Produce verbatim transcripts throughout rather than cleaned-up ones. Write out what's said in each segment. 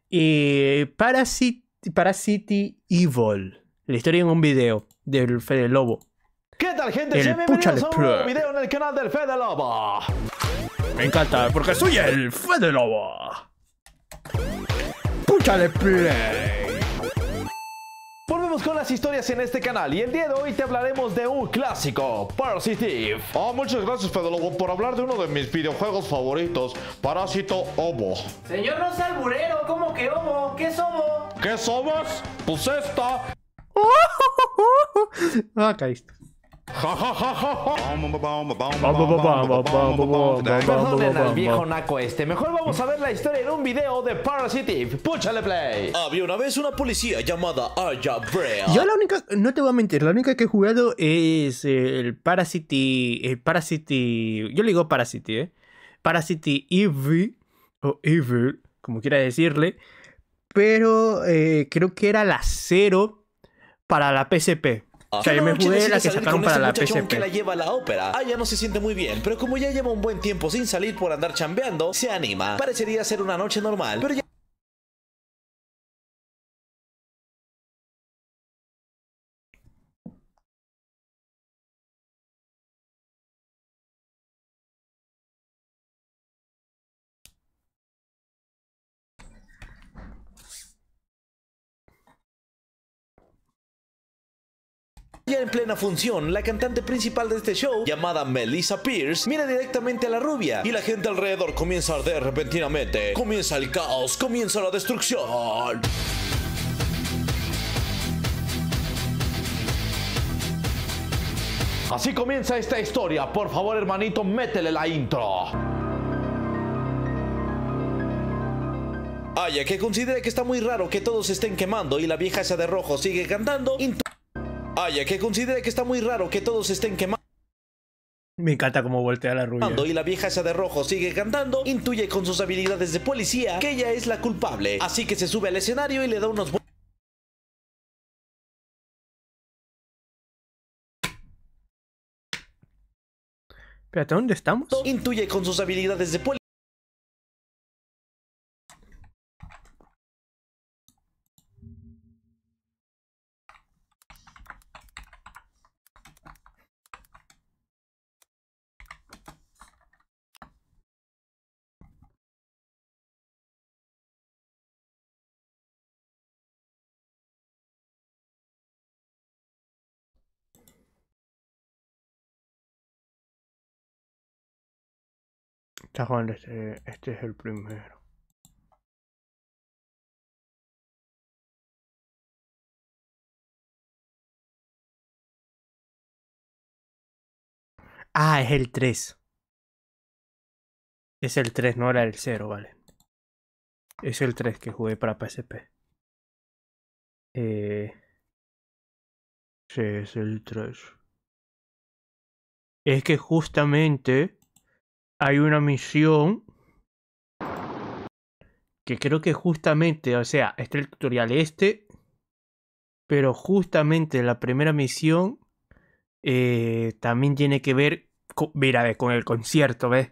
Y Parasite, Parasite Evil. La historia en un video del Fede Lobo. ¿Qué tal, gente? El Sean bienvenidos a un nuevo Play. video en el canal del Fede Lobo. Me encanta porque soy el Fede Lobo. Púchale play. Volvemos con las historias en este canal y el día de hoy te hablaremos de un clásico, Parasite Eve. Ah, muchas gracias, Fede Lobo, por hablar de uno de mis videojuegos favoritos, Parásito Ovo. Señor, no sea alburero, ¿cómo que obo? ¿Qué es obo? ¿Qué somos? Pues esta. Ah, caíste. Perdonen al viejo naco este. Mejor vamos a ver la historia en un video de Parasite Eve. Púchale play. Había una vez una policía llamada Aya Brea. Yo la única, no te voy a mentir, la única que he jugado es el Parasite, el Parasite, yo le digo Parasite, ¿eh? Parasite Eve, o Evil, como quiera decirle, pero eh, creo que era la cero para la P S P. O sea, yo me jugué la que sacaron para la P S P. Que la lleva a la ópera. Aya no se siente muy bien, pero como ya lleva un buen tiempo sin salir por andar chambeando, se anima. Parecería ser una noche normal, pero ya... Ya en plena función, la cantante principal de este show, llamada Melissa Pierce, mira directamente a la rubia y la gente alrededor comienza a arder repentinamente. Comienza el caos, comienza la destrucción. Así comienza esta historia. Por favor, hermanito, métele la intro. Aya, que considera que está muy raro que todos se estén quemando y la vieja esa de rojo sigue cantando, intu- Aya, que considera que está muy raro que todos se estén quemando Me encanta cómo voltea la rubia. y la vieja esa de rojo sigue cantando, intuye con sus habilidades de policía que ella es la culpable. Así que se sube al escenario y le da unos bu- Espérate, ¿dónde estamos? intuye con sus habilidades de policía. Cajón, este, este es el primero. Ah, es el tres. Es el tres, no era el cero, vale. Es el tres que jugué para P S P. Eh... Sí, es el tres. Es que justamente hay una misión que creo que justamente, o sea, está el tutorial este, pero justamente la primera misión eh, también tiene que ver con, mira, con el concierto, ¿ves?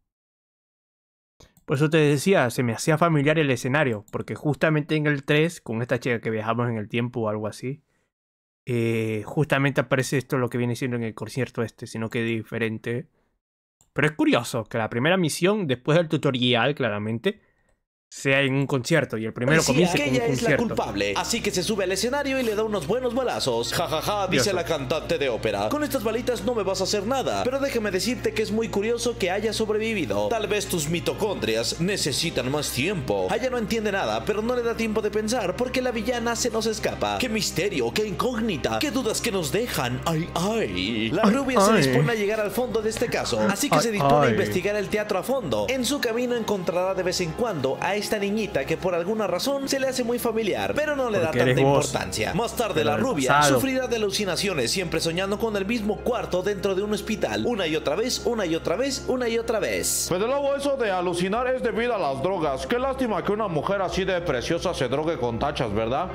Por eso te decía, se me hacía familiar el escenario, porque justamente en el tres, con esta chica que viajamos en el tiempo o algo así, eh, justamente aparece esto lo que viene siendo en el concierto este, sino que diferente. Pero es curioso que la primera misión, después del tutorial, claramente, sea en un concierto y el primero Policía, comience que con un ella es la concierto. culpable, así que se sube al escenario y le da unos buenos balazos. Jajaja, ja, ja, dice Dios. la cantante de ópera. Con estas balitas no me vas a hacer nada, pero déjame decirte que es muy curioso que haya sobrevivido. Tal vez tus mitocondrias necesitan más tiempo. Aya no entiende nada, pero no le da tiempo de pensar porque la villana se nos escapa. ¡Qué misterio, qué incógnita, qué dudas que nos dejan! ¡Ay, ay! La Ay, rubia se ay. dispone a llegar al fondo de este caso, así que Ay, se dispone a ay. investigar el teatro a fondo. En su camino encontrará de vez en cuando a esta niñita que por alguna razón se le hace muy familiar, pero no le Porque da eres tanta vos. importancia. Más tarde Pero la del rubia pasado. sufrirá de alucinaciones, siempre soñando con el mismo cuarto dentro de un hospital, una y otra vez, una y otra vez, una y otra vez. Fede Lobo, eso de alucinar es debido a las drogas. Qué lástima que una mujer así de preciosa se drogue con tachas, ¿verdad?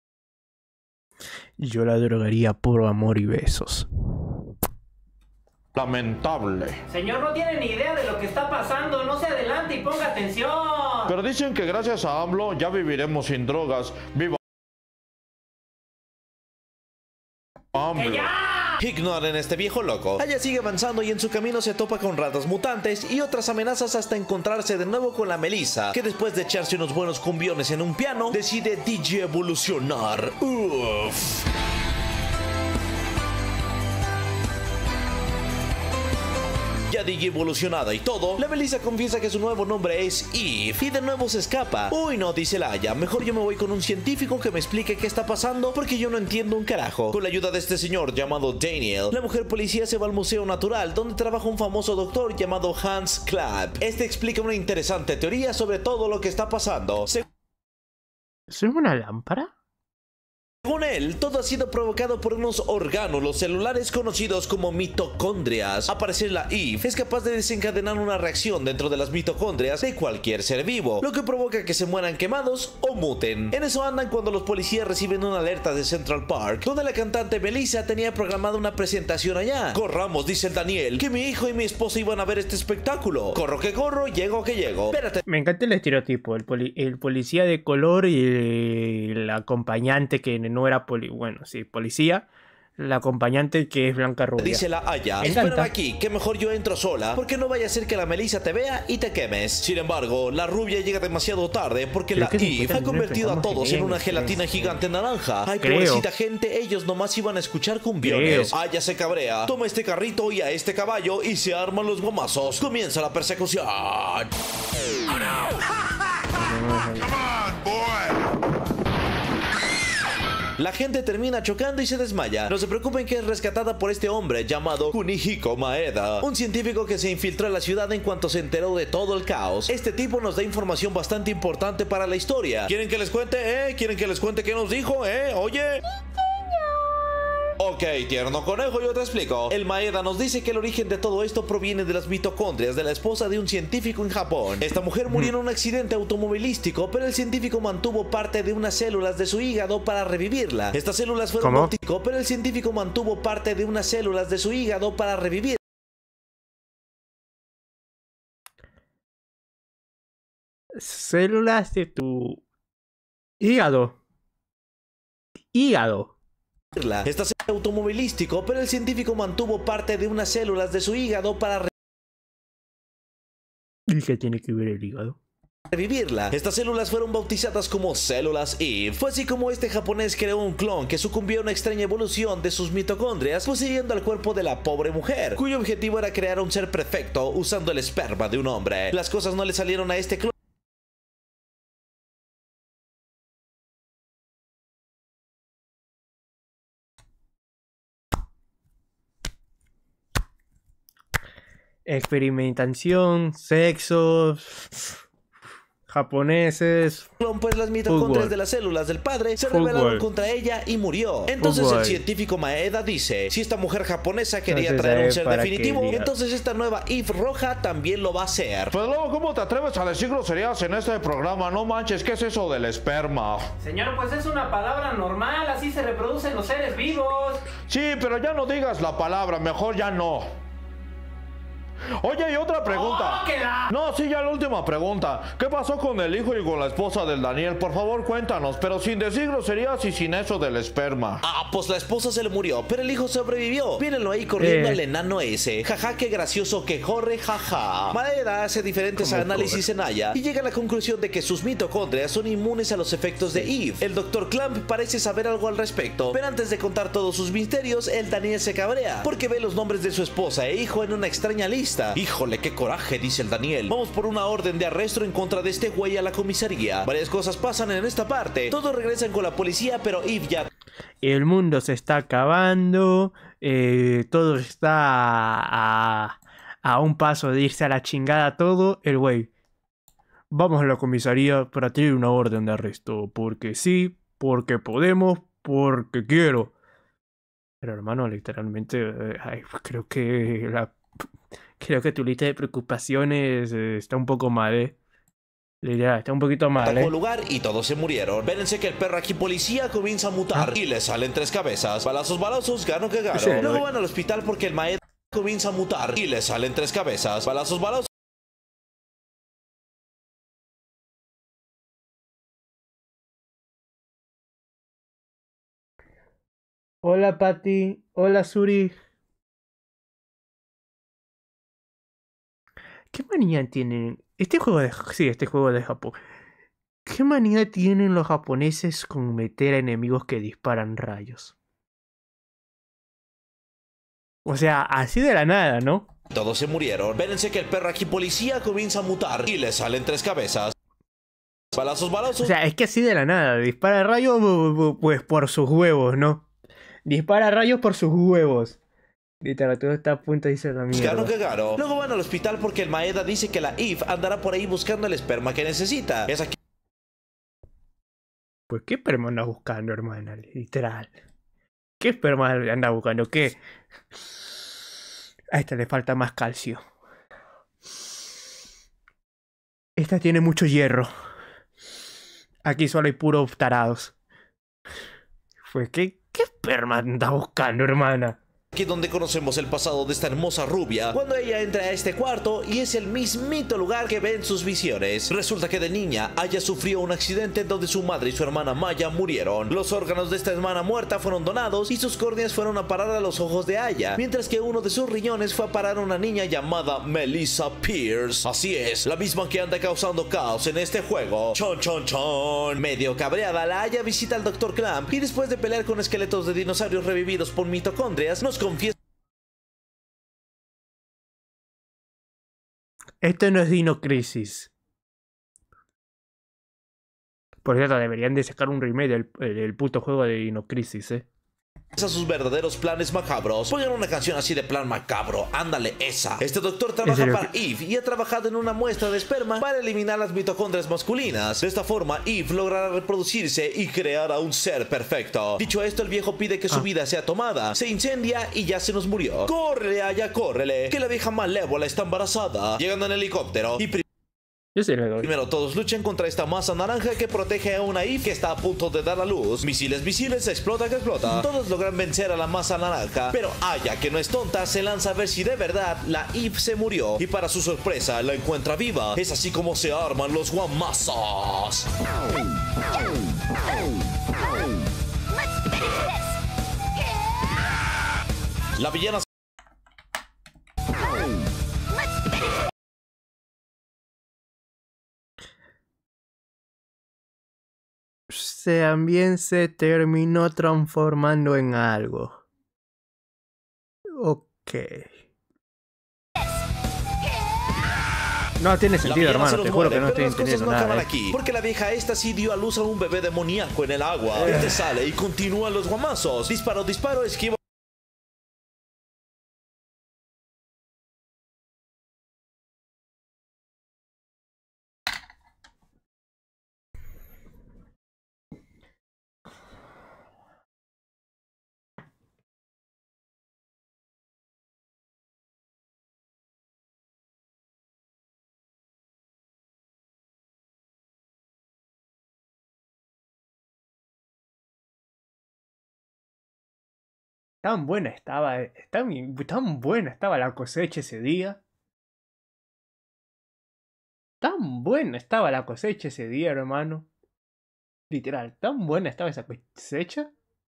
Yo la drogaría por amor y besos. lamentable. Señor, no tiene ni idea de lo que está pasando. No se adelante y ponga atención. Pero dicen que gracias a AMLO ya viviremos sin drogas. ¡Viva AMLO! ¡Que ya! Ignoren este viejo loco. Aya sigue avanzando y en su camino se topa con ratas mutantes y otras amenazas hasta encontrarse de nuevo con la Melissa, que después de echarse unos buenos cumbiones en un piano, decide digi evolucionar. Uff. Ya digi evolucionada y todo, la Melissa confiesa que su nuevo nombre es Eve y de nuevo se escapa. Uy no, dice la Aya, mejor yo me voy con un científico que me explique qué está pasando porque yo no entiendo un carajo. Con la ayuda de este señor llamado Daniel, la mujer policía se va al Museo Natural donde trabaja un famoso doctor llamado Hans Klapp. Este explica una interesante teoría sobre todo lo que está pasando. Se ¿Es una lámpara? Según él, todo ha sido provocado por unos orgánulos celulares conocidos como mitocondrias. Al parecer la Eve es capaz de desencadenar una reacción dentro de las mitocondrias de cualquier ser vivo, lo que provoca que se mueran quemados o muten. En eso andan cuando los policías reciben una alerta de Central Park, donde la cantante Melissa tenía programada una presentación allá. Corramos, dice el Daniel, que mi hijo y mi esposa iban a ver este espectáculo. Corro que corro, llego que llego. Espérate. Me encanta el estereotipo, el, poli el policía de color y el acompañante que no era poli... Bueno, sí, policía. La acompañante que es blanca rubia. Dice la Aya, espérame aquí, que mejor yo entro sola, porque no vaya a ser que la Melissa te vea y te quemes. Sin embargo, la rubia llega demasiado tarde porque la Eve ha convertido a todos en una gelatina gigante naranja. Ay, pobrecita gente, ellos nomás iban a escuchar cumbiones. Aya se cabrea, toma este carrito y a este caballo y se arman los gomazos. Comienza la persecución. Oh, no. Come on, boy. La gente termina chocando y se desmaya. No se preocupen que es rescatada por este hombre llamado Kunihiko Maeda, un científico que se infiltró en la ciudad en cuanto se enteró de todo el caos. Este tipo nos da información bastante importante para la historia. ¿Quieren que les cuente, eh? ¿Quieren que les cuente qué nos dijo, eh? Oye... Ok, tierno conejo, yo te explico. El Maeda nos dice que el origen de todo esto proviene de las mitocondrias de la esposa de un científico en Japón. Esta mujer murió en un accidente automovilístico, pero el científico mantuvo parte de unas células de su hígado para revivirla. Estas células fueron bautizadas, pero el científico mantuvo parte de unas células de su hígado para revivirla. Células de tu hígado. Hígado. Esta es automovilístico, pero el científico mantuvo parte de unas células de su hígado para ¿Y qué tiene que ver el hígado? revivirla. Estas células fueron bautizadas como células Eve. Fue así como este japonés creó un clon que sucumbió a una extraña evolución de sus mitocondrias, poseyendo el cuerpo de la pobre mujer, cuyo objetivo era crear un ser perfecto usando el esperma de un hombre. Las cosas no le salieron a este clon. Experimentación, sexo, japoneses. Pues las mitocondrias de las células del padre se rebelaron contra ella y murió. Entonces el científico Maeda dice, si esta mujer japonesa quería traer un ser definitivo, entonces esta nueva Eve roja también lo va a hacer. Pero luego, ¿cómo te atreves a decir groserías en este programa? No manches, ¿qué es eso del esperma? Señor, pues es una palabra normal, así se reproducen los seres vivos. Sí, pero ya no digas la palabra, mejor ya no. Oye, y otra pregunta. Oh, ¿qué da? No, sí, ya la última pregunta. ¿Qué pasó con el hijo y con la esposa del Daniel? Por favor, cuéntanos, pero sin decir groserías y sin eso del esperma. Ah, pues la esposa se le murió, pero el hijo sobrevivió. Mírenlo ahí corriendo eh. al enano ese. Jaja, qué gracioso que corre, jaja. Maeda hace diferentes análisis corre? en Aya y llega a la conclusión de que sus mitocondrias son inmunes a los efectos de Eve. El doctor Clamp parece saber algo al respecto, pero antes de contar todos sus misterios, el Daniel se cabrea porque ve los nombres de su esposa e hijo en una extraña lista. Híjole, qué coraje, dice el Daniel. Vamos por una orden de arresto en contra de este güey a la comisaría. Varias cosas pasan en esta parte. Todos regresan con la policía, pero Eve ya... El mundo se está acabando. Eh, todo está a, a un paso de irse a la chingada todo. El güey, vamos a la comisaría para tener una orden de arresto. Porque sí, porque podemos, porque quiero. Pero hermano, literalmente, eh, ay, creo que la... Creo que tu lista de preocupaciones eh, está un poco mal, ¿eh? Ya, está un poquito mal, ¿eh? lugar y todos se murieron. Vérense que el perro aquí policía comienza a mutar y le salen tres cabezas. Balazos, balazos, gano que gano. Sí, Luego van al hospital porque el Maeda comienza a mutar y le salen tres cabezas. Balazos, balazos. Hola Pati, hola Suri. ¿Qué manía tienen? Este juego de... Sí, este juego de Japón. ¿Qué manía tienen los japoneses con meter a enemigos que disparan rayos? O sea, así de la nada, ¿no? Todos se murieron. Vérense que el perro aquí policía comienza a mutar y le salen tres cabezas. Balazos, balazos. O sea, es que así de la nada. Dispara rayos, pues por sus huevos, ¿no? Dispara rayos por sus huevos. Literal, todo está a punto de irse a la mierda. Caro que caro. Luego van al hospital porque el Maeda dice que la Eve andará por ahí buscando el esperma que necesita. Es aquí. Pues qué esperma anda buscando, hermana, literal. ¿Qué esperma anda buscando? ¿Qué? A esta le falta más calcio. Esta tiene mucho hierro. Aquí solo hay puros tarados. Pues qué, qué esperma anda buscando, hermana. Aquí donde conocemos el pasado de esta hermosa rubia, cuando ella entra a este cuarto y es el mismito lugar que ve en sus visiones. Resulta que de niña Aya sufrió un accidente en donde su madre y su hermana Maya murieron. Los órganos de esta hermana muerta fueron donados y sus córneas fueron a parar a los ojos de Aya, mientras que uno de sus riñones fue a parar a una niña llamada Melissa Pierce. Así es, la misma que anda causando caos en este juego. Chon chon chon. Medio cabreada, la Aya visita al doctor Clamp y después de pelear con esqueletos de dinosaurios revividos por mitocondrias, nos confiesa. Esto no es Dino Crisis. Por cierto, deberían de sacar un remake del, del puto juego de Dino Crisis, eh. A sus verdaderos planes macabros. Pongan una canción así de plan macabro. Ándale, esa. Este doctor trabaja para Eve y ha trabajado en una muestra de esperma para eliminar las mitocondrias masculinas. De esta forma, Eve logrará reproducirse y crear a un ser perfecto. Dicho esto, el viejo pide que su Ah. vida sea tomada. Se incendia y ya se nos murió. ¡Córrele, Aya, córrele! Que la vieja malévola está embarazada. Llegando en helicóptero y Yo sí le doy. primero todos luchan contra esta masa naranja que protege a una Eve que está a punto de dar a luz. Misiles, misiles, explota que explota. Todos logran vencer a la masa naranja, pero Aya, que no es tonta, se lanza a ver si de verdad la Eve se murió. Y para su sorpresa, la encuentra viva. Es así como se arman los guamazos. La villana También se terminó transformando en algo. Ok. No tiene La sentido, villana se hermano. nos Te juro muere, que no pero estoy las cosas entendiendo no nada. acaban eh. aquí, porque la vieja esta sí dio a luz a un bebé demoníaco en el agua. Este sale y continúan los guamazos. Disparo, disparo, esquivo. Tan buena estaba, eh, tan, tan buena estaba la cosecha ese día. Tan buena estaba la cosecha ese día, hermano. Literal, tan buena estaba esa cosecha.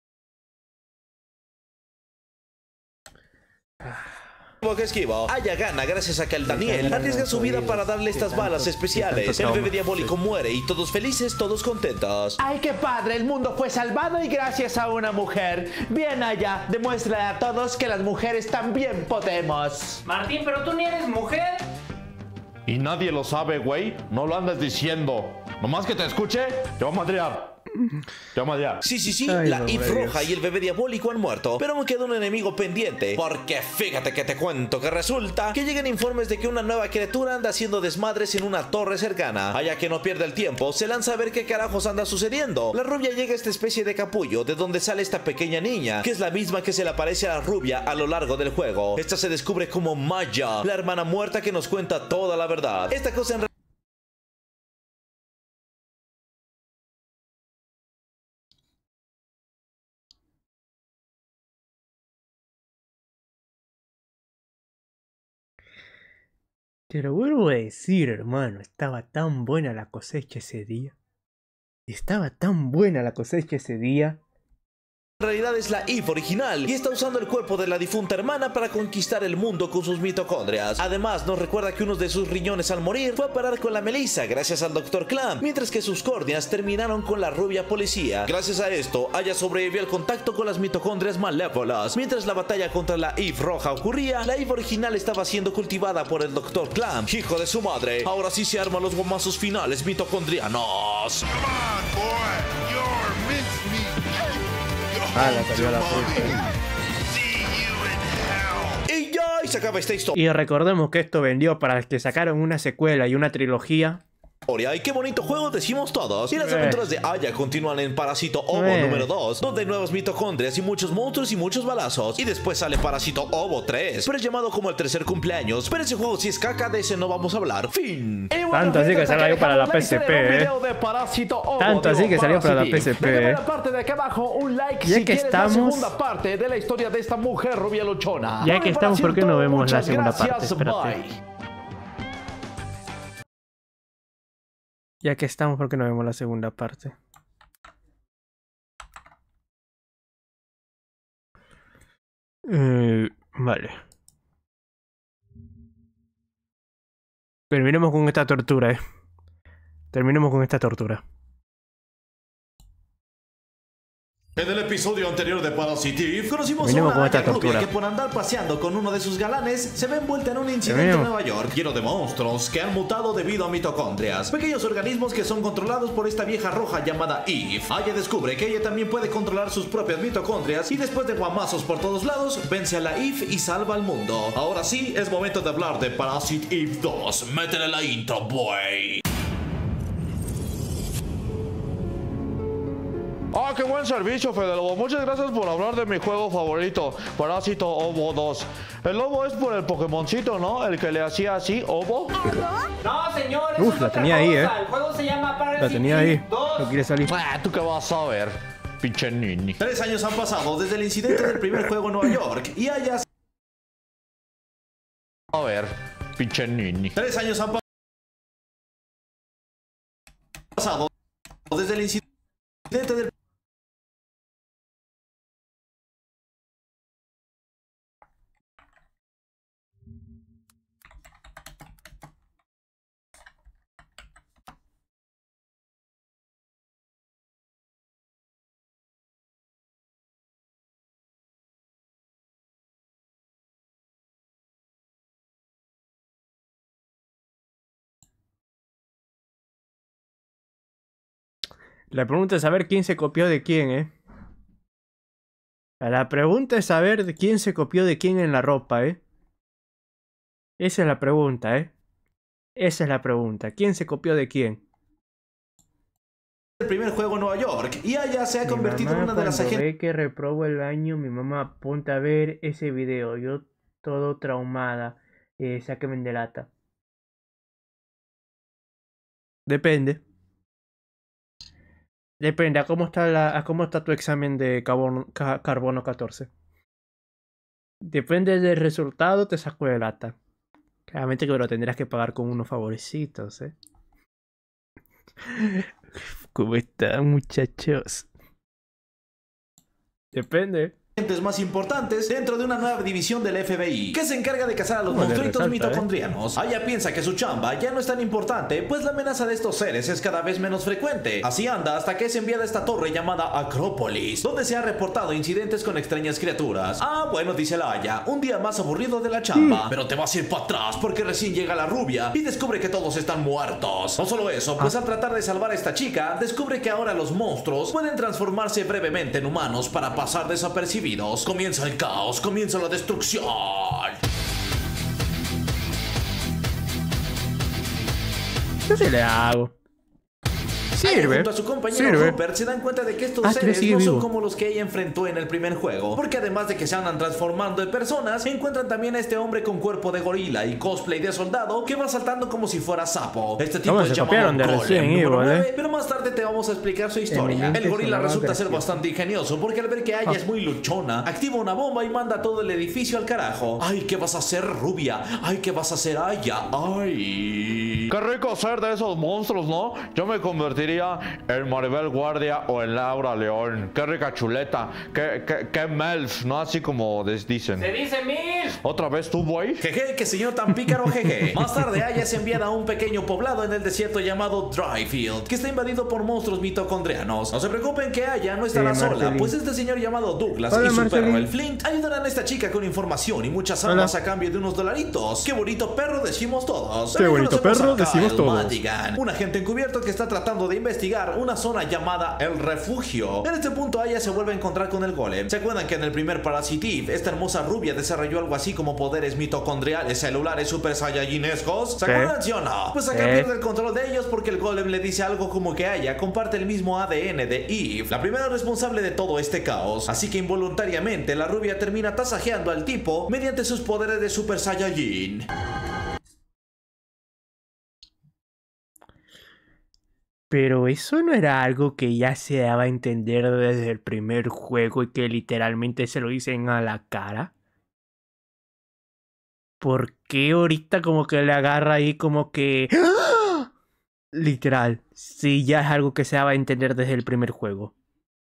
Que esquivo. Aya gana gracias a que el Daniel arriesga su vida para darle estas balas especiales. El bebé diabólico muere y todos felices, todos contentos. ¡Ay, qué padre! El mundo fue salvado y gracias a una mujer. Bien allá, demuéstrale a todos que las mujeres también podemos. Martín, pero tú ni eres mujer. Y nadie lo sabe, güey. No lo andes diciendo. Nomás que te escuche, te va a madrear. Te va a madrear. Sí, sí, sí, Ay, la no, Eve Dios. roja y el bebé diabólico han muerto, pero me queda un enemigo pendiente, porque fíjate que te cuento que resulta que llegan informes de que una nueva criatura anda haciendo desmadres en una torre cercana. Allá que no pierde el tiempo, se lanza a ver qué carajos anda sucediendo. La rubia llega a esta especie de capullo de donde sale esta pequeña niña, que es la misma que se le aparece a la rubia a lo largo del juego. Esta se descubre como Maya, la hermana muerta que nos cuenta toda la verdad. Esta cosa en Te lo vuelvo a decir, hermano. Estaba tan buena la cosecha ese día. Estaba tan buena la cosecha ese día. En realidad es la Eve original y está usando el cuerpo de la difunta hermana para conquistar el mundo con sus mitocondrias. Además, nos recuerda que uno de sus riñones al morir fue a parar con la Melissa gracias al doctor Clamp, mientras que sus córneas terminaron con la rubia policía. Gracias a esto, Aya sobrevivió al contacto con las mitocondrias malévolas. Mientras la batalla contra la Eve roja ocurría, la Eve original estaba siendo cultivada por el doctor Clamp, hijo de su madre. Ahora sí se arman los gomazos finales mitocondrianos. Ah, la salió la puta. Y ya, y se acaba esta historia. Y recordemos que esto vendió para que sacaron una secuela y una trilogía. Y qué bonito juego decimos todos. Y las Eh. aventuras de Aya continúan en Parásito Ovo Eh. número dos, donde hay nuevas mitocondrias y muchos monstruos y muchos balazos. Y después sale Parásito Ovo tres, pero es llamado como el tercer cumpleaños. Pero ese juego si es caca, de ese no vamos a hablar. Fin. Y bueno, Tanto así gente, que hasta salió acá para la dejamos P S P, historia de un eh. video de Parásito Ovo, Tanto así digo, que salió para la Parasite. P S P, Déjame eh. en la parte de aquí abajo un like Ya si que quieres estamos- la segunda parte de la historia de esta mujer rubia luchona. Ya Bueno, que y estamos, para ¿por qué no todo, vemos la muchas segunda parte? gracias, Espérate. bye. Ya que estamos, ¿por qué no vemos la segunda parte? Eh, vale. Terminemos con esta tortura, eh. Terminemos con esta tortura. En el episodio anterior de Parasite Eve, conocimos Terminemos a con una esta Aya rubia tortura. que por andar paseando con uno de sus galanes se ve envuelta en un incidente Terminemos. en Nueva York lleno de monstruos que han mutado debido a mitocondrias, pequeños organismos que son controlados por esta vieja roja llamada Eve. Aya descubre que ella también puede controlar sus propias mitocondrias y después de guamazos por todos lados, vence a la Eve y salva al mundo. Ahora sí, es momento de hablar de Parasite Eve dos. Métele la intro, boy. Ah, qué buen servicio, Fede Lobo. Muchas gracias por hablar de mi juego favorito, Parásito Ovo dos. El lobo es por el Pokémoncito, ¿no? El que le hacía así, Ovo. No, señor. eso Uf, es la otra tenía ahí, cosa. eh. El juego se llama Parasite La tenía ahí. Eve dos. No quiere salir. Ah, ¿tú qué vas a ver? Pinche nini. Tres años han pasado desde el incidente del primer juego en Nueva York y Aya... A ver, pinche nini. Tres años han pasado desde el incidente del... La pregunta es saber quién se copió de quién, eh. La pregunta es saber de quién se copió de quién en la ropa, eh. Esa es la pregunta, eh. Esa es la pregunta. ¿Quién se copió de quién? el primer juego en Nueva York y Aya se ha convertido en una de las Cuando agentes ve que reprobo el año, mi mamá apunta a ver ese video. Yo todo traumada. Eh, sáquenme de lata. Depende. Depende a cómo está la, a cómo está tu examen de carbono, ca- carbono catorce. Depende del resultado, te saco de lata. Claramente que lo tendrás que pagar con unos favorecitos, eh. ¿Cómo están, muchachos? Depende. más importantes dentro de una nueva división del F B I que se encarga de cazar a los Bueno, monstruitos resalta, mitocondrianos. Aya piensa que su chamba ya no es tan importante, pues la amenaza de estos seres es cada vez menos frecuente. Así anda hasta que es enviada a esta torre llamada Acrópolis, donde se han reportado incidentes con extrañas criaturas. Ah, bueno, dice la Aya, un día más aburrido de la chamba. Pero te vas a ir para atrás porque recién llega la rubia y descubre que todos están muertos. No solo eso, pues al tratar de salvar a esta chica, descubre que ahora los monstruos pueden transformarse brevemente en humanos para pasar desapercibidos. Comienza el caos, comienza la destrucción. Yo sí le hago. Aya Sirve. junto a su compañero Sirve. Rupert se dan cuenta de que estos Ah, seres sigue no son vivo. como los que ella enfrentó en el primer juego, porque además de que se andan transformando en personas, encuentran también a este hombre con cuerpo de gorila y cosplay de soldado que va saltando como si fuera sapo. Este tipo ¿Cómo es se llamado copiaron de Golem Resident número Evil, nueve, eh? pero más tarde te vamos a explicar su historia. Eminente El gorila sonaba resulta ser gracioso. bastante ingenioso porque al ver que Aya Ah. es muy luchona, activa una bomba y manda todo el edificio al carajo. Ay, ¿qué vas a hacer, rubia? Ay, ¿qué vas a hacer, Aya? Ay. Qué rico ser de esos monstruos, ¿no? Yo me convertiría en Maribel Guardia o en Laura León. Qué rica chuleta. Qué, qué, qué melf, ¿no? Así como les dicen. ¡Se dice mil! ¿Otra vez tú, güey? Jeje, que señor tan pícaro, jeje. Más tarde, Aya es enviada a un pequeño poblado en el desierto llamado Dryfield, que está invadido por monstruos mitocondrianos. No se preocupen que Aya no estará Sí, sola, Marcelín. pues este señor llamado Douglas Hola, y su Marcelín. perro, el Flint, ayudarán a esta chica con información y muchas armas a cambio de unos dolaritos. ¡Qué bonito perro decimos todos! ¡Qué También bonito conocemos perro a decimos Kyle todos! Madigan, un agente encubierto que está tratando de investigar una zona llamada El Refugio. En este punto, Aya se vuelve a encontrar con el golem. ¿Se acuerdan que en el primer Parasite Eve, esta hermosa rubia desarrolló algo así como poderes mitocondriales, celulares, super saiyajinescos? ¿Se ¿Qué? acuerdan, sí o no? Pues acá ¿Qué? pierde el control de ellos porque el golem le dice algo como que Aya comparte el mismo A D N de Eve, la primera responsable de todo este caos. Así que involuntariamente la rubia termina tasajeando al tipo mediante sus poderes de super saiyajin. Pero eso no era algo que ya se daba a entender desde el primer juego y que literalmente se lo dicen a la cara. ¿Por qué ahorita como que le agarra ahí como que... ¡Ah! Literal, sí, ya es algo que se daba a entender desde el primer juego.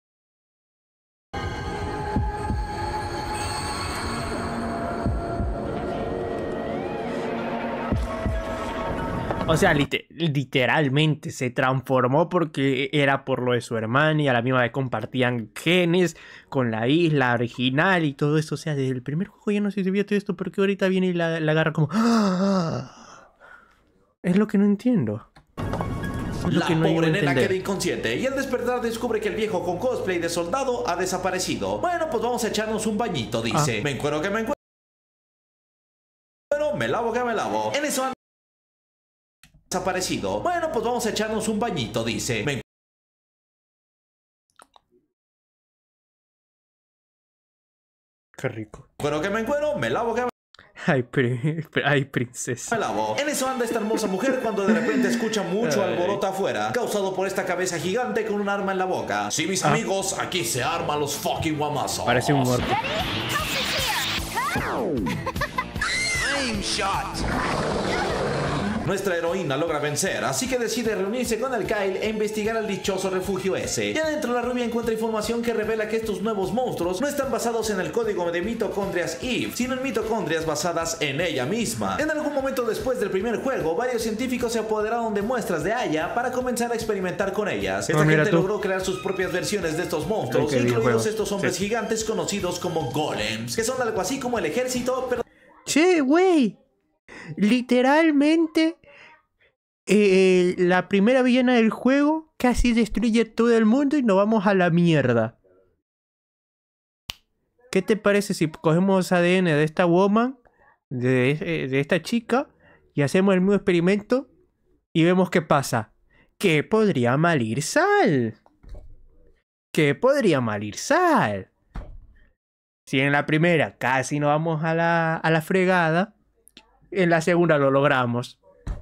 O sea, lite- literalmente se transformó porque era por lo de su hermana y a la misma vez compartían genes con la isla original y todo eso. O sea, desde el primer juego ya no se sabía todo esto porque ahorita viene y la, la agarra como... ¡Ah! Es lo que no entiendo. Es lo La que no llego a pobre nena entender. queda inconsciente y al despertar descubre que el viejo con cosplay de soldado ha desaparecido. Bueno, pues vamos a echarnos un bañito, dice. Ah. Me encuero que me encuero. Me lavo que me lavo. En eso anda desaparecido. Bueno, pues vamos a echarnos un bañito, dice. Me Qué rico. encuero que me encuero, me lavo que me Ay, pri- ay, princesa. Me lavo. En eso anda esta hermosa mujer cuando de repente escucha mucho Ay. alboroto afuera, causado por esta cabeza gigante con un arma en la boca. Sí, mis Ah. amigos, aquí se arman los fucking guamazos. Parece un muerto. Nuestra heroína logra vencer, así que decide reunirse con el Kyle e investigar el dichoso refugio ese. Y adentro la rubia encuentra información que revela que estos nuevos monstruos no están basados en el código de mitocondrias Eve, sino en mitocondrias basadas en ella misma. En algún momento después del primer juego, varios científicos se apoderaron de muestras de Aya para comenzar a experimentar con ellas. Esta Ah, mira gente tú. logró crear sus propias versiones de estos monstruos, Ay, qué incluidos videojuego. estos hombres Sí. gigantes conocidos como golems, que son algo así como el ejército, pero Che, güey. Literalmente, eh, la primera villana del juego casi destruye todo el mundo y nos vamos a la mierda. ¿Qué te parece si cogemos A D N de esta woman, de, eh, de esta chica, y hacemos el mismo experimento y vemos qué pasa? ¿Qué podría mal ir sal? ¿Qué podría mal ir sal? Si en la primera casi nos vamos a la, a la fregada, en la segunda lo logramos.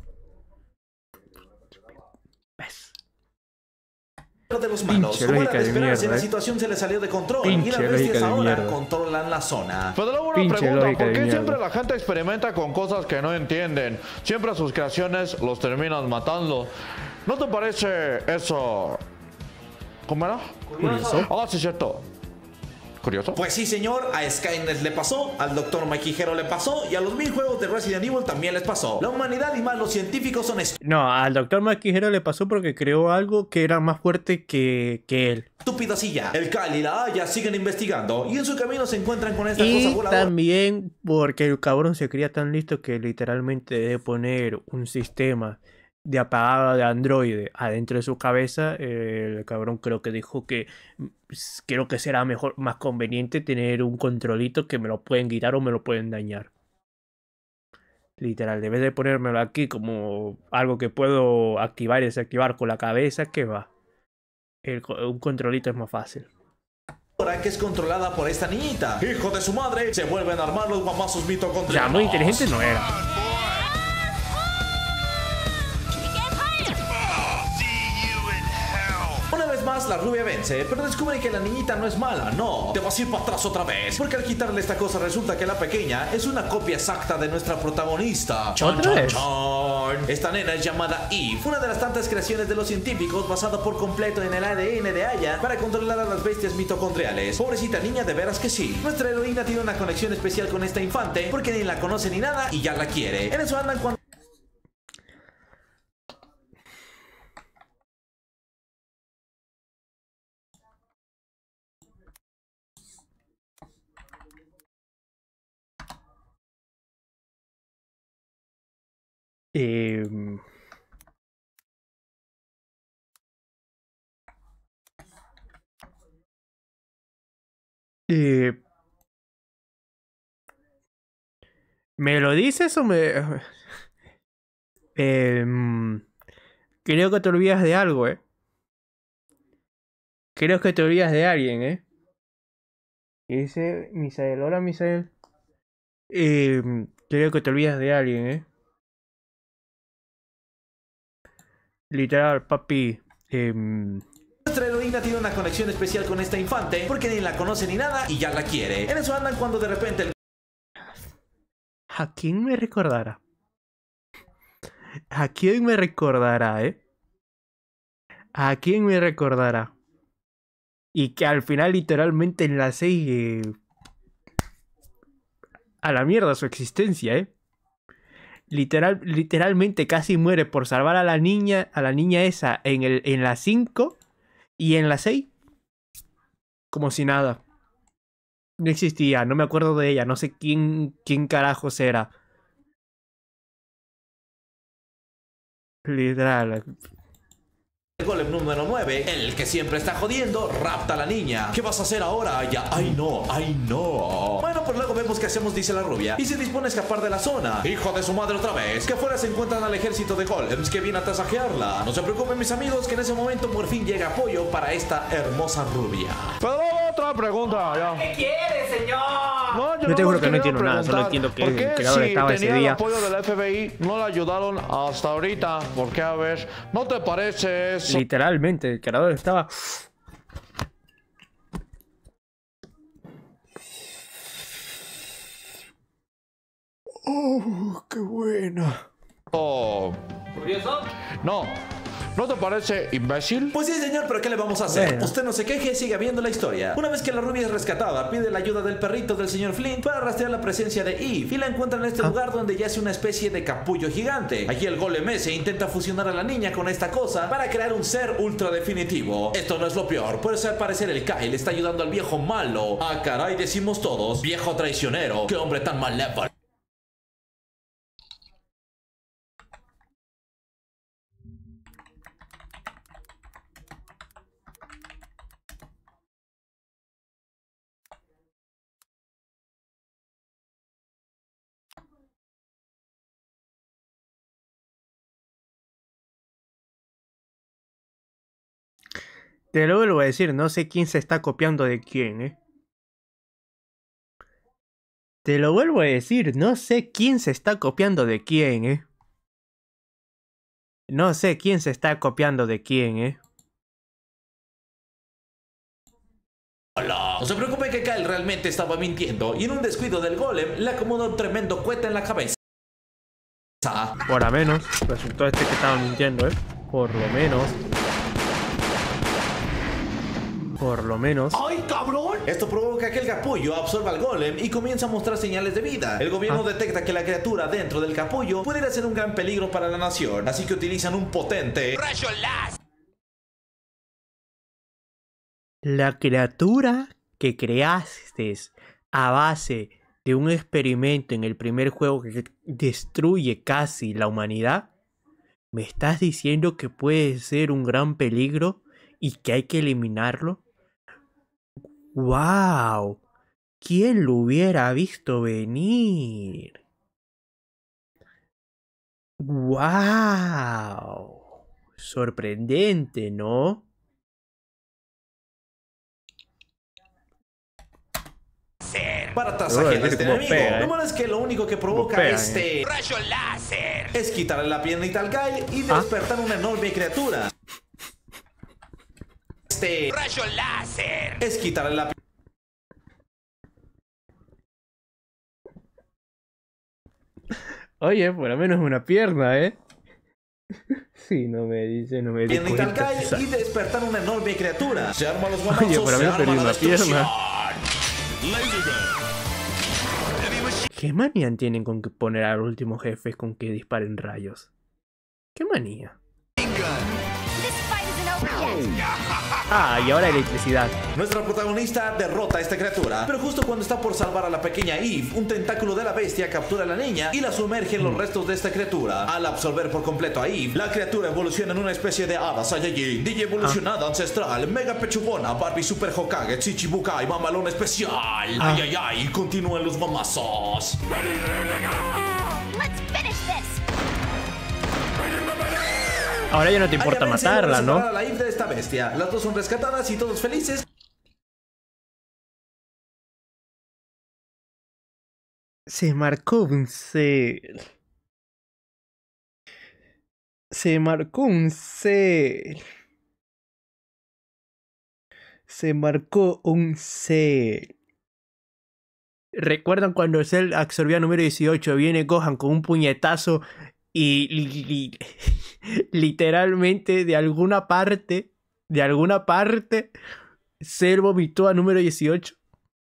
¿Ves? de los malos. Pinche Como era lógica de de esperarse, mierda, la eh. situación se le salió de control Pinche y las lógica bestias de ahora mierda. controlan la zona. Pero luego una Pinche pregunta, lógica ¿por de qué mierda. siempre la gente experimenta con cosas que no entienden? Siempre a sus creaciones los terminan matando. ¿No te parece eso? ¿Cómo era? Curioso. Ah, sí, cierto. ¿Curioso? Pues sí, señor, a Skynet le pasó, al doctor Maquijero le pasó y a los mil juegos de Resident Evil también les pasó. La humanidad y más los científicos son No, al doctor Maquijero le pasó porque creó algo que era más fuerte que, que él. estúpidos y ya. El Kyle y la Aya siguen investigando y en su camino se encuentran con esta cosa Y voladora. también porque el cabrón se creía tan listo que literalmente debe poner un sistema de apagada de androide adentro de su cabeza. El cabrón creo que dijo que mm, creo que será mejor, más conveniente tener un controlito que me lo pueden quitar o me lo pueden dañar. Literal, debes de ponérmelo aquí como algo que puedo activar y desactivar con la cabeza, que va. El co- un controlito es más fácil. que es controlada por esta niñita. Hijo de su madre, se vuelven a armar los guamazos O mitocondrianos. sea, muy inteligente no era. Además, la rubia vence, pero descubre que la niñita no es mala, no. Te vas a ir para atrás otra vez, porque al quitarle esta cosa resulta que la pequeña es una copia exacta de nuestra protagonista. Chan, ¿Otra chan, vez? chan. Esta nena es llamada Eve, una de las tantas creaciones de los científicos basada por completo en el A D N de Aya para controlar a las bestias mitocondriales. Pobrecita niña, de veras que sí. Nuestra heroína tiene una conexión especial con esta infante porque ni la conoce ni nada y ya la quiere. En eso andan cuando... Eh, eh, ¿Me lo dices o me...? Eh, creo que te olvidas de algo, ¿eh? Creo que te olvidas de alguien, ¿eh? Y dice Misael, hola Misael. Eh, creo que te olvidas de alguien, ¿eh? Literal, papi. Eh, Nuestra heroína tiene una conexión especial con esta infante porque ni la conoce ni nada y ya la quiere. En eso andan cuando de repente el... ¿A quién me recordará? ¿A quién me recordará, eh? ¿A quién me recordará? Y que al final literalmente en la seis... Eh, a la mierda su existencia, eh. Literal, literalmente casi muere por salvar a la niña, a la niña esa en, el, en la cinco y en la seis. Como si nada. No existía, no me acuerdo de ella, no sé quién, quién carajos era. Literal. El golem número nueve, el que siempre está jodiendo, rapta a la niña. ¿Qué vas a hacer ahora, Aya? ¡Ay no! ¡Ay no! Bueno, pues luego vemos qué hacemos, dice la rubia, y se dispone a escapar de la zona. ¡Hijo de su madre otra vez! Que afuera se encuentran al ejército de golems que viene a tasajearla. No se preocupen, mis amigos, que en ese momento por fin llega apoyo para esta hermosa rubia. Pero otra pregunta, ya. ¿Qué quiere, señor? No, Yo te juro nomás que no quería entiendo nada, solo preguntar, entiendo que ¿por el qué creador si estaba ese tenía el día? apoyo del F B I no la ayudaron hasta ahorita? ¿Por qué? A ver, ¿no te parece eso? Literalmente, el creador estaba... Oh, qué buena. ¿Curioso? No, ¿no te parece imbécil? Pues sí, señor, pero ¿qué le vamos a hacer? Bueno. Usted no se queje y sigue viendo la historia. Una vez que la rubia es rescatada, pide la ayuda del perrito del señor Flint para rastrear la presencia de Eve y la encuentra en este Ah. lugar donde yace una especie de capullo gigante. Aquí el golem ese intenta fusionar a la niña con esta cosa para crear un ser ultra definitivo. Esto no es lo peor, pues al parecer el Kyle está ayudando al viejo malo. Ah, caray, decimos todos, viejo traicionero, qué hombre tan malévolo. Te lo vuelvo a decir, no sé quién se está copiando de quién, eh. Te lo vuelvo a decir, no sé quién se está copiando de quién, eh. No sé quién se está copiando de quién, eh. Hola. No se preocupe que Kyle realmente estaba mintiendo y en un descuido del golem le acomoda un tremendo cohete en la cabeza. Por lo menos, resultó este que estaba mintiendo, eh. Por lo menos. Por lo menos. ¡Ay, cabrón! Esto provoca que el capullo absorba al golem y comienza a mostrar señales de vida. El gobierno Ah. detecta que la criatura dentro del capullo pudiera ser un gran peligro para la nación, así que utilizan un potente rayo láser. La criatura que creaste a base de un experimento en el primer juego que destruye casi la humanidad, ¿me estás diciendo que puede ser un gran peligro y que hay que eliminarlo? ¡Wow! ¿Quién lo hubiera visto venir? ¡Wow! Sorprendente, ¿no? Para tasajear a Uy, este cómo enemigo. pega, eh. Lo malo es que lo único que provoca pega, este rayo láser es quitarle la piernita al Kyle y Ah. despertar una enorme criatura. este rayo láser es quitarle la... Oye, por lo menos una pierna, ¿eh? Sí, no me dice, no me dice. Bien, y, y despertar una enorme criatura. Se arman los guamazos, Oye, por lo se menos arma perdí la una destrucción. pierna. ¿Qué manía tienen con que poner a los últimos jefes con que disparen rayos? ¿Qué manía? Ah, y ahora electricidad. Nuestra protagonista derrota a esta criatura, pero justo cuando está por salvar a la pequeña Eve, un tentáculo de la bestia captura a la niña y la sumerge en los restos de esta criatura. Al absorber por completo a Eve, la criatura evoluciona en una especie de hada Saiyajin, D J evolucionada, ah. ancestral, mega pechugona, Barbie super Hokage, Chichibukai, mamalón especial. Ah. Ay, ay, ay, continúan los mamazos. Let's finish this. Ahora ya no te importa matarla, ¿no? A la Eve de esta bestia. Las dos son rescatadas y todos felices. Se marcó un cel. Se marcó un cel. Se marcó un cel. ¿Recuerdan cuando Cell absorbía número dieciocho? Viene Gohan con un puñetazo y li, li, literalmente de alguna parte, de alguna parte, Cell vomitó a número dieciocho.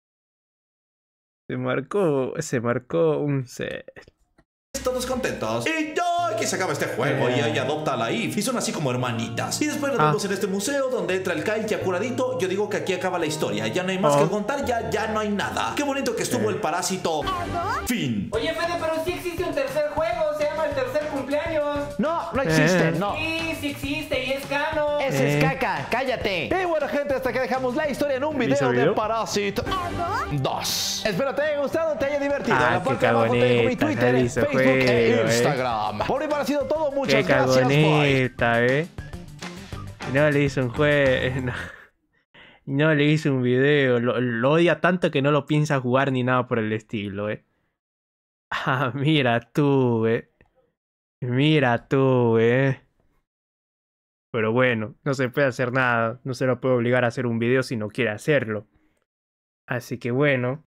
Se marcó, se marcó un Cell. Todos contentos. Y yo que se acaba este juego eh. y ella adopta a la Eve. Y son así como hermanitas. Y después nos ah. vemos en este museo donde entra el Kai ya curadito. Yo digo que aquí acaba la historia. Ya no hay más oh. que contar, ya, ya no hay nada. Qué bonito que estuvo eh. el parásito. Fin. Oye, Fede, pero sí existe un tercer juego. Se llama el tercer cumpleaños. No, no existe, eh. no. Sí, sí existe y es canon. Ese eh. es caca, cállate. Y bueno, gente, hasta que dejamos la historia en un video, video? de Parásito dos. Espero te haya gustado, te haya divertido. Ah, en la parte de abajo te dejo mi Twitter, Facebook juego, e Instagram. Eh. Por hoy ha sido todo. Muchas Qué gracias. Cagoneta, eh. No le hizo un juego. No, no le hizo un video. Lo, lo odia tanto que no lo piensa jugar ni nada por el estilo, eh. Ah, mira tú, eh. Mira tú, eh. Pero bueno, no se puede hacer nada. No se lo puede obligar a hacer un video si no quiere hacerlo. Así que bueno.